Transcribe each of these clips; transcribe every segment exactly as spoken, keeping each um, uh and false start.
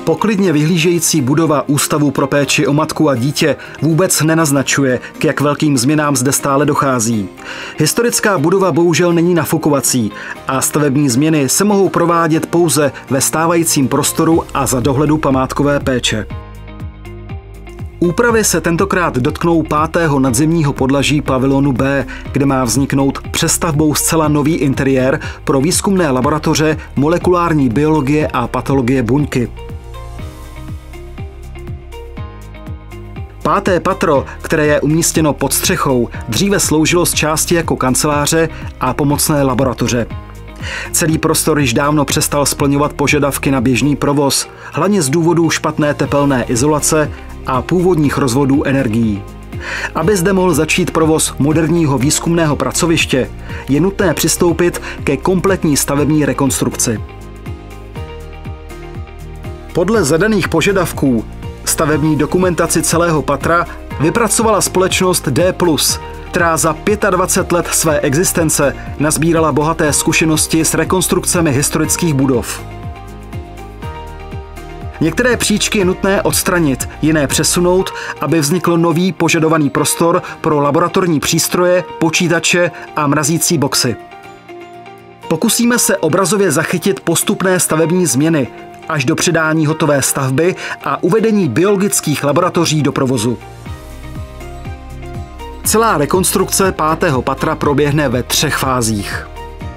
Poklidně vyhlížející budova Ústavu pro péči o matku a dítě vůbec nenaznačuje, k jak velkým změnám zde stále dochází. Historická budova bohužel není nafukovací a stavební změny se mohou provádět pouze ve stávajícím prostoru a za dohledu památkové péče. Úpravy se tentokrát dotknou pátého nadzemního podlaží pavilonu B, kde má vzniknout přestavbou zcela nový interiér pro výzkumné laboratoře molekulární biologie a patologie buňky. Páté patro, které je umístěno pod střechou, dříve sloužilo z části jako kanceláře a pomocné laboratoře. Celý prostor již dávno přestal splňovat požadavky na běžný provoz, hlavně z důvodu špatné tepelné izolace a původních rozvodů energií. Aby zde mohl začít provoz moderního výzkumného pracoviště, je nutné přistoupit ke kompletní stavební rekonstrukci. Podle zadaných požadavků stavební dokumentaci celého patra vypracovala společnost D plus, která za dvacet pět let své existence nazbírala bohaté zkušenosti s rekonstrukcemi historických budov. Některé příčky je nutné odstranit, jiné přesunout, aby vznikl nový požadovaný prostor pro laboratorní přístroje, počítače a mrazící boxy. Pokusíme se obrazově zachytit postupné stavební změny až do předání hotové stavby a uvedení biologických laboratoří do provozu. Celá rekonstrukce pátého patra proběhne ve třech fázích.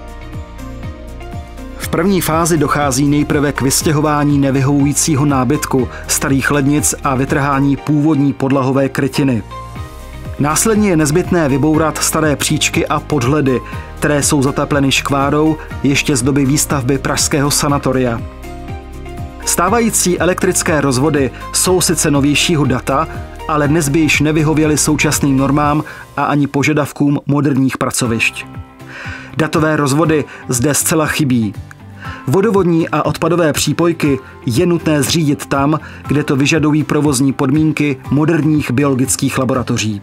V první fázi dochází nejprve k vystěhování nevyhovujícího nábytku, starých lednic a vytrhání původní podlahové krytiny. Následně je nezbytné vybourat staré příčky a podhledy, které jsou zatepleny škvárou ještě z doby výstavby pražského sanatoria. Stávající elektrické rozvody jsou sice novějšího data, ale dnes by již nevyhověly současným normám a ani požadavkům moderních pracovišť. Datové rozvody zde zcela chybí. Vodovodní a odpadové přípojky je nutné zřídit tam, kde to vyžadují provozní podmínky moderních biologických laboratoří.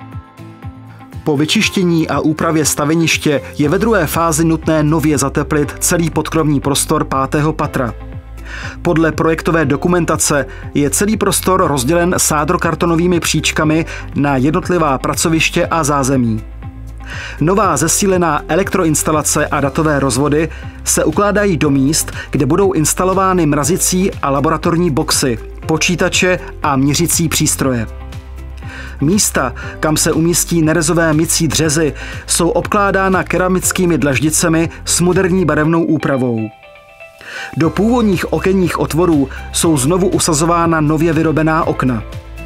Po vyčištění a úpravě staveniště je ve druhé fázi nutné nově zateplit celý podkrovní prostor pátého patra. Podle projektové dokumentace je celý prostor rozdělen sádrokartonovými příčkami na jednotlivá pracoviště a zázemí. Nová zesílená elektroinstalace a datové rozvody se ukládají do míst, kde budou instalovány mrazicí a laboratorní boxy, počítače a měřicí přístroje. Místa, kam se umístí nerezové mycí dřezy, jsou obkládána keramickými dlaždicemi s moderní barevnou úpravou. Do původních okenních otvorů jsou znovu usazována nově vyrobená okna.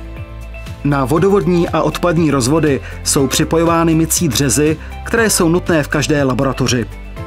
Na vodovodní a odpadní rozvody jsou připojovány mycí dřezy, které jsou nutné v každé laboratoři.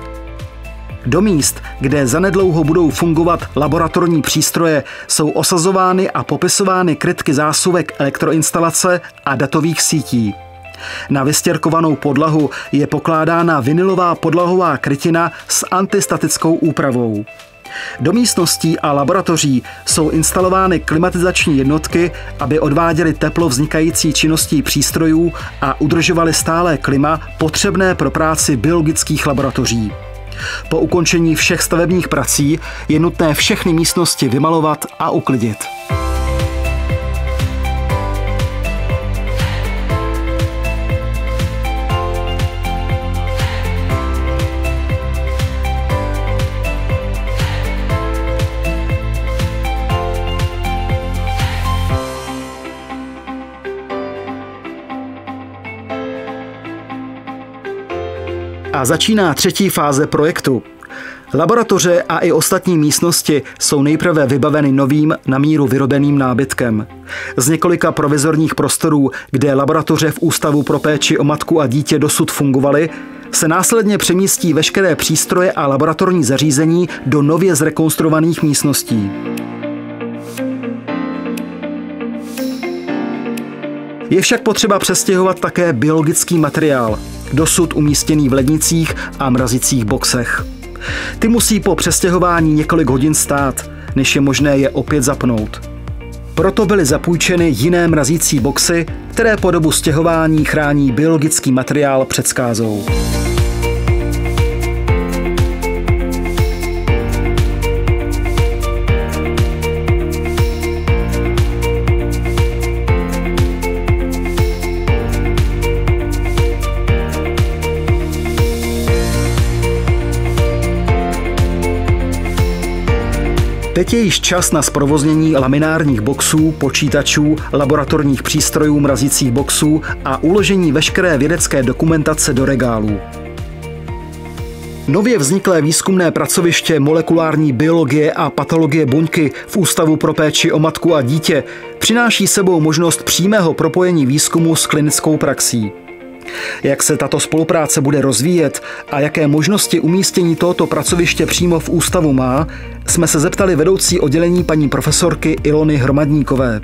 Do míst, kde zanedlouho budou fungovat laboratorní přístroje, jsou osazovány a popisovány krytky zásuvek elektroinstalace a datových sítí. Na vystěrkovanou podlahu je pokládána vinylová podlahová krytina s antistatickou úpravou. Do místností a laboratoří jsou instalovány klimatizační jednotky, aby odváděly teplo vznikající činností přístrojů a udržovaly stálé klima potřebné pro práci biologických laboratoří. Po ukončení všech stavebních prací je nutné všechny místnosti vymalovat a uklidit. A začíná třetí fáze projektu. Laboratoře a i ostatní místnosti jsou nejprve vybaveny novým na míru vyrobeným nábytkem. Z několika provizorních prostorů, kde laboratoře v Ústavu pro péči o matku a dítě dosud fungovaly, se následně přemístí veškeré přístroje a laboratorní zařízení do nově zrekonstruovaných místností. Je však potřeba přestěhovat také biologický materiál, dosud umístěný v lednicích a mrazicích boxech. Ty musí po přestěhování několik hodin stát, než je možné je opět zapnout. Proto byly zapůjčeny jiné mrazící boxy, které po dobu stěhování chrání biologický materiál před zkázou. Teď je již čas na zprovoznění laminárních boxů, počítačů, laboratorních přístrojů, mrazicích boxů a uložení veškeré vědecké dokumentace do regálů. Nově vzniklé výzkumné pracoviště molekulární biologie a patologie buňky v Ústavu pro péči o matku a dítě přináší sebou možnost přímého propojení výzkumu s klinickou praxí. Jak se tato spolupráce bude rozvíjet a jaké možnosti umístění tohoto pracoviště přímo v ústavu má, jsme se zeptali vedoucí oddělení paní profesorky Ilony Hromadníkové.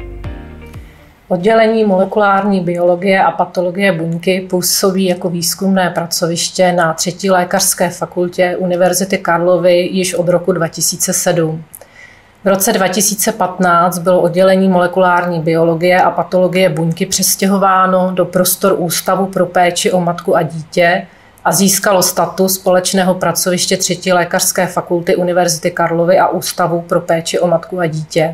Oddělení molekulární biologie a patologie buňky působí jako výzkumné pracoviště na třetí lékařské fakultě Univerzity Karlovy již od roku dva tisíce sedm. V roce dva tisíce patnáct bylo oddělení molekulární biologie a patologie buňky přestěhováno do prostor Ústavu pro péči o matku a dítě a získalo status společného pracoviště třetí lékařské fakulty Univerzity Karlovy a Ústavu pro péči o matku a dítě.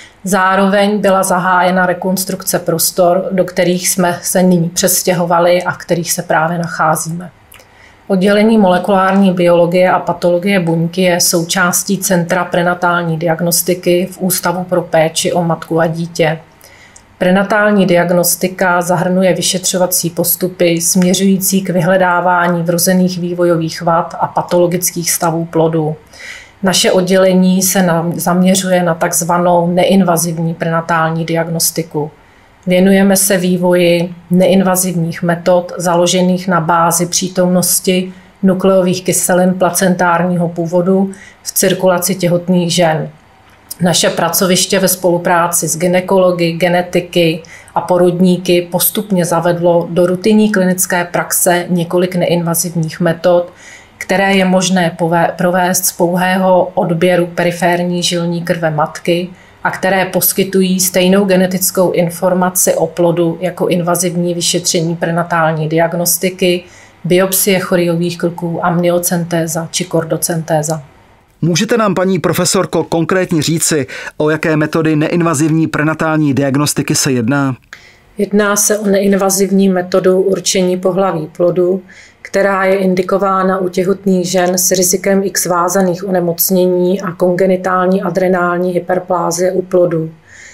Zároveň byla zahájena rekonstrukce prostor, do kterých jsme se nyní přestěhovali a v kterých se právě nacházíme. Oddělení molekulární biologie a patologie buňky je součástí Centra prenatální diagnostiky v Ústavu pro péči o matku a dítě. Prenatální diagnostika zahrnuje vyšetřovací postupy směřující k vyhledávání vrozených vývojových vad a patologických stavů plodu. Naše oddělení se zaměřuje na takzvanou neinvazivní prenatální diagnostiku. Věnujeme se vývoji neinvazivních metod založených na bázi přítomnosti nukleových kyselin placentárního původu v cirkulaci těhotných žen. Naše pracoviště ve spolupráci s gynekology, genetiky a porodníky postupně zavedlo do rutinní klinické praxe několik neinvazivních metod, které je možné provést z pouhého odběru periférní žilní krve matky a které poskytují stejnou genetickou informaci o plodu jako invazivní vyšetření prenatální diagnostiky, biopsie choriových klků, amniocentéza či kordocentéza. Můžete nám, paní profesorko, konkrétně říci, o jaké metody neinvazivní prenatální diagnostiky se jedná? Jedná se o neinvazivní metodu určení pohlaví plodu, která je indikována u těhotných žen s rizikem X vázaných onemocnění a kongenitální adrenální hyperplázie u plodu.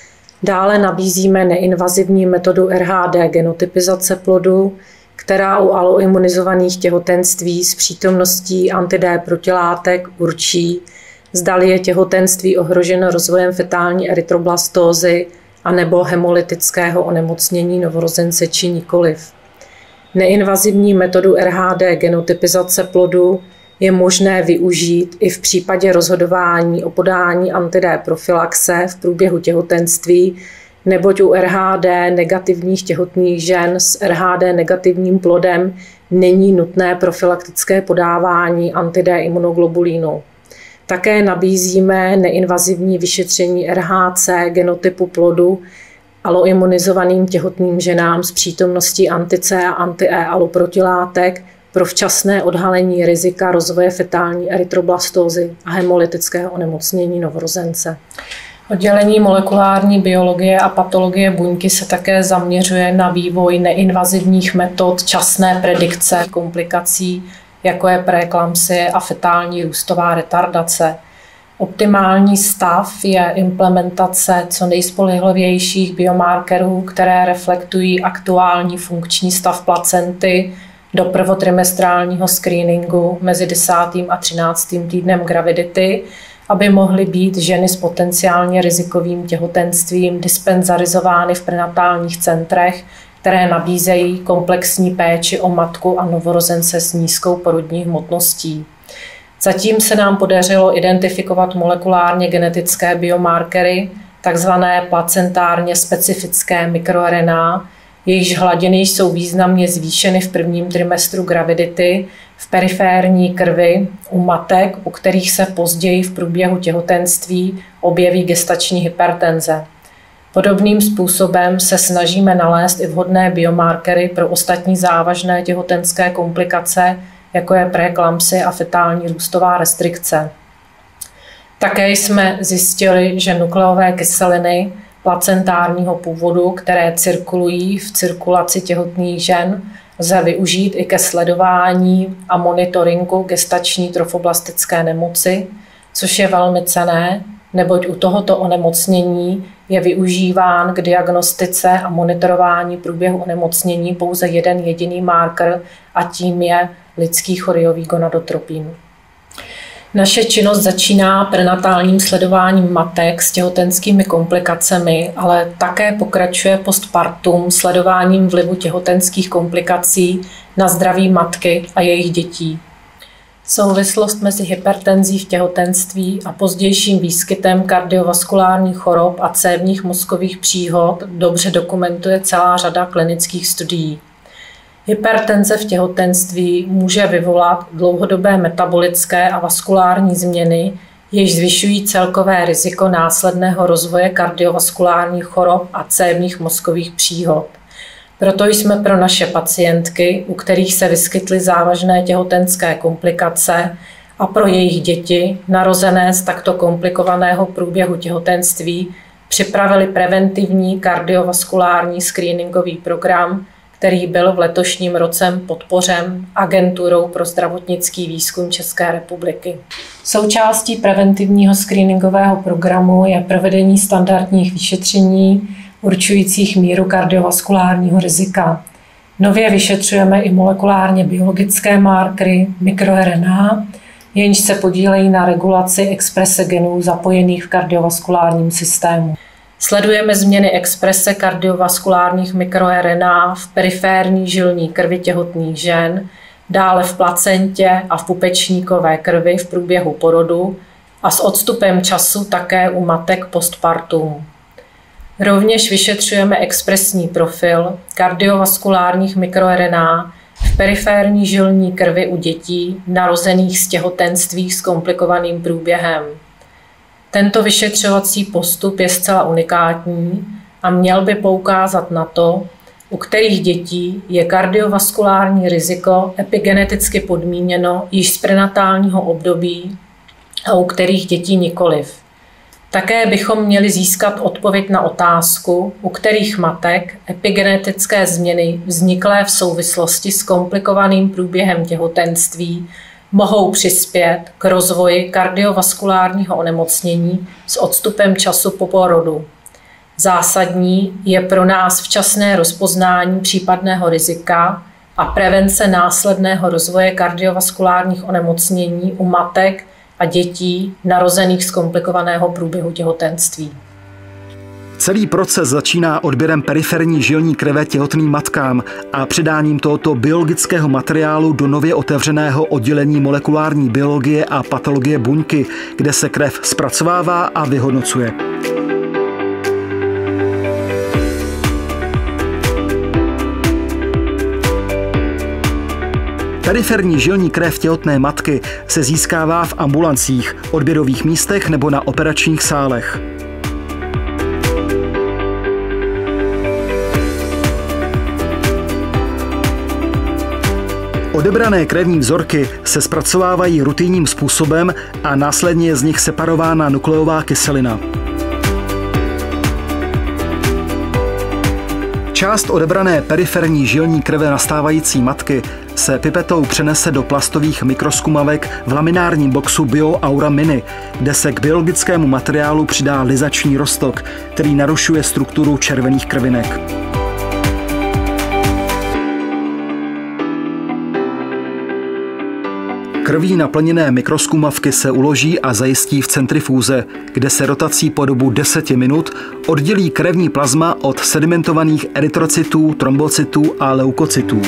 Dále nabízíme neinvazivní metodu R H D genotypizace plodu, která u aloimunizovaných těhotenství s přítomností anti-D protilátek určí, zdali je těhotenství ohroženo rozvojem fetální erytroblastózy anebo hemolytického onemocnění novorozence či nikoliv. Neinvazivní metodu R H D genotypizace plodu je možné využít i v případě rozhodování o podání anti-D profilaxe v průběhu těhotenství, neboť u R H D negativních těhotných žen s R H D negativním plodem není nutné profilaktické podávání anti-D imunoglobulínu. Také nabízíme neinvazivní vyšetření R H C genotypu plodu aloimunizovaným těhotným ženám s přítomností anti-C a anti-E aloprotilátek pro včasné odhalení rizika rozvoje fetální erytroblastózy a hemolytického onemocnění novorozence. Oddělení molekulární biologie a patologie buňky se také zaměřuje na vývoj neinvazivních metod časné predikce komplikací, jako je preeklampsie a fetální růstová retardace. Optimální stav je implementace co nejspolehlivějších biomarkerů, které reflektují aktuální funkční stav placenty do prvotrimestrálního screeningu mezi desátým a třináctým týdnem gravidity, aby mohly být ženy s potenciálně rizikovým těhotenstvím dispenzarizovány v prenatálních centrech, které nabízejí komplexní péči o matku a novorozence s nízkou porodní hmotností. Zatím se nám podařilo identifikovat molekulárně genetické biomarkery, takzvané placentárně specifické mikroRNA, jejichž hladiny jsou významně zvýšeny v prvním trimestru gravidity, v periférní krvi u matek, u kterých se později v průběhu těhotenství objeví gestační hypertenze. Podobným způsobem se snažíme nalézt i vhodné biomarkery pro ostatní závažné těhotenské komplikace, jako je preeklampsie a fetální růstová restrikce. Také jsme zjistili, že nukleové kyseliny placentárního původu, které cirkulují v cirkulaci těhotných žen, lze využít i ke sledování a monitoringu gestační trofoblastické nemoci, což je velmi cenné, neboť u tohoto onemocnění je využíván k diagnostice a monitorování průběhu onemocnění pouze jeden jediný marker a tím je lidský choriový gonadotropin. Naše činnost začíná prenatálním sledováním matek s těhotenskými komplikacemi, ale také pokračuje postpartum sledováním vlivu těhotenských komplikací na zdraví matky a jejich dětí. Souvislost mezi hypertenzí v těhotenství a pozdějším výskytem kardiovaskulárních chorob a cévních mozkových příhod dobře dokumentuje celá řada klinických studií. Hypertenze v těhotenství může vyvolat dlouhodobé metabolické a vaskulární změny, jež zvyšují celkové riziko následného rozvoje kardiovaskulárních chorob a cévních mozkových příhod. Proto jsme pro naše pacientky, u kterých se vyskytly závažné těhotenské komplikace, a pro jejich děti, narozené z takto komplikovaného průběhu těhotenství, připravili preventivní kardiovaskulární screeningový program, který byl v letošním roce podpořen Agenturou pro zdravotnický výzkum České republiky. Součástí preventivního screeningového programu je provedení standardních vyšetření určujících míru kardiovaskulárního rizika. Nově vyšetřujeme i molekulárně biologické markery mikroRNA, jenž se podílejí na regulaci exprese genů zapojených v kardiovaskulárním systému. Sledujeme změny exprese kardiovaskulárních mikroRNA v periférní žilní krvi těhotných žen, dále v placentě a v pupečníkové krvi v průběhu porodu a s odstupem času také u matek postpartum. Rovněž vyšetřujeme expresní profil kardiovaskulárních mikroRNA v periférní žilní krvi u dětí narozených z těhotenství s komplikovaným průběhem. Tento vyšetřovací postup je zcela unikátní a měl by poukázat na to, u kterých dětí je kardiovaskulární riziko epigeneticky podmíněno již z prenatálního období a u kterých dětí nikoliv. Také bychom měli získat odpověď na otázku, u kterých matek epigenetické změny vzniklé v souvislosti s komplikovaným průběhem těhotenství mohou přispět k rozvoji kardiovaskulárního onemocnění s odstupem času po porodu. Zásadní je pro nás včasné rozpoznání případného rizika a prevence následného rozvoje kardiovaskulárních onemocnění u matek a dětí narozených z komplikovaného průběhu těhotenství. Celý proces začíná odběrem periferní žilní krve těhotným matkám a předáním tohoto biologického materiálu do nově otevřeného oddělení molekulární biologie a patologie buňky, kde se krev zpracovává a vyhodnocuje. Periferní žilní krev těhotné matky se získává v ambulancích, odběrových místech nebo na operačních sálech. Odebrané krevní vzorky se zpracovávají rutinním způsobem a následně je z nich separována nukleová kyselina. Část odebrané periferní žilní krve nastávající matky se pipetou přenese do plastových mikroskumavek v laminárním boxu BioAura Mini, kde se k biologickému materiálu přidá lizační roztok, který narušuje strukturu červených krvinek. Krví naplněné mikroskumavky se uloží a zajistí v centrifuze, kde se rotací po dobu deseti minut oddělí krevní plazma od sedimentovaných erytrocytů, trombocytů a leukocytů.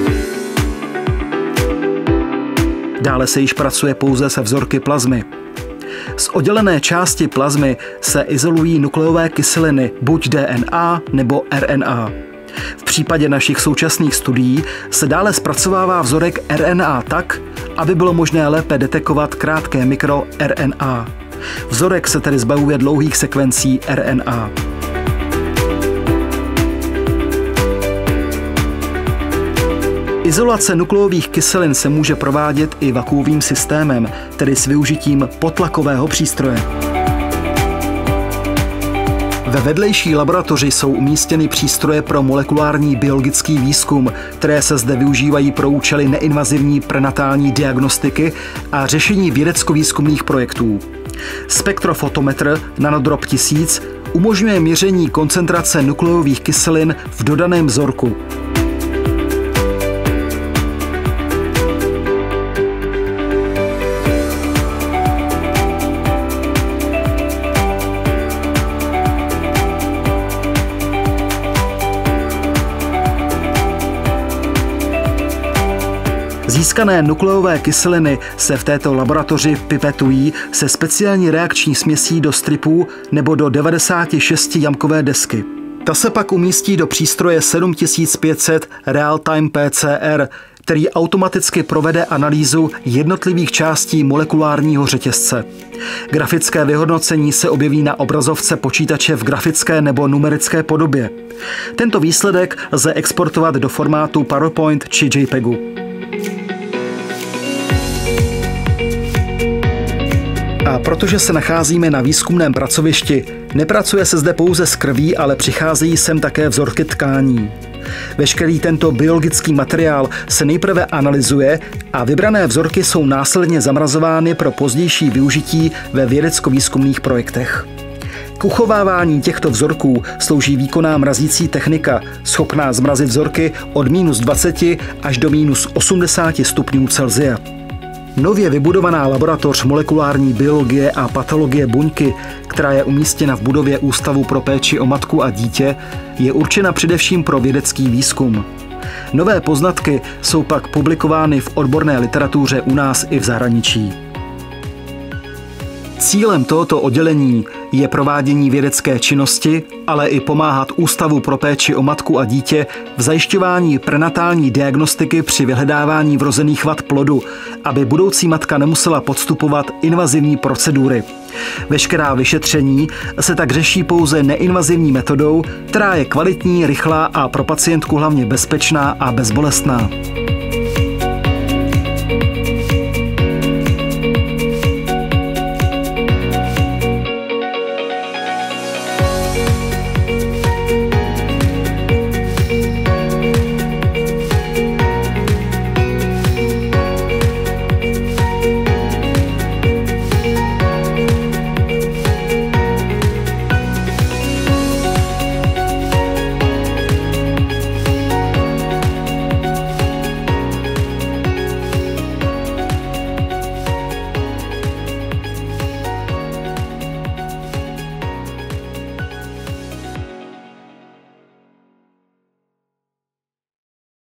Dále se již pracuje pouze se vzorky plazmy. Z oddělené části plazmy se izolují nukleové kyseliny, buď D N A nebo R N A. V případě našich současných studií se dále zpracovává vzorek R N A tak, aby bylo možné lépe detekovat krátké mikro R N A. Vzorek se tedy zbavuje dlouhých sekvencí R N A. Izolace nukleových kyselin se může provádět i vakuovým systémem, tedy s využitím potlakového přístroje. Ve vedlejší laboratoři jsou umístěny přístroje pro molekulární biologický výzkum, které se zde využívají pro účely neinvazivní prenatální diagnostiky a řešení vědecko-výzkumných projektů. Spektrofotometr Nanodrop tisíc umožňuje měření koncentrace nukleových kyselin v dodaném vzorku. Získané nukleové kyseliny se v této laboratoři pipetují se speciální reakční směsí do stripů nebo do devadesát šest jamkové desky. Ta se pak umístí do přístroje sedm tisíc pět set Real-Time P C R, který automaticky provede analýzu jednotlivých částí molekulárního řetězce. Grafické vyhodnocení se objeví na obrazovce počítače v grafické nebo numerické podobě. Tento výsledek lze exportovat do formátu PowerPoint či JPEGu. A protože se nacházíme na výzkumném pracovišti, nepracuje se zde pouze s krví, ale přicházejí sem také vzorky tkání. Veškerý tento biologický materiál se nejprve analyzuje a vybrané vzorky jsou následně zamrazovány pro pozdější využití ve vědecko-výzkumných projektech. K uchovávání těchto vzorků slouží výkonná mrazící technika, schopná zmrazit vzorky od minus dvacet až do minus osmdesát stupňů Celsia. Nově vybudovaná laboratoř molekulární biologie a patologie buňky, která je umístěna v budově Ústavu pro péči o matku a dítě, je určena především pro vědecký výzkum. Nové poznatky jsou pak publikovány v odborné literatuře u nás i v zahraničí. Cílem tohoto oddělení je provádění vědecké činnosti, ale i pomáhat Ústavu pro péči o matku a dítě v zajišťování prenatální diagnostiky při vyhledávání vrozených vad plodu, aby budoucí matka nemusela podstupovat invazivní procedury. Veškerá vyšetření se tak řeší pouze neinvazivní metodou, která je kvalitní, rychlá a pro pacientku hlavně bezpečná a bezbolestná.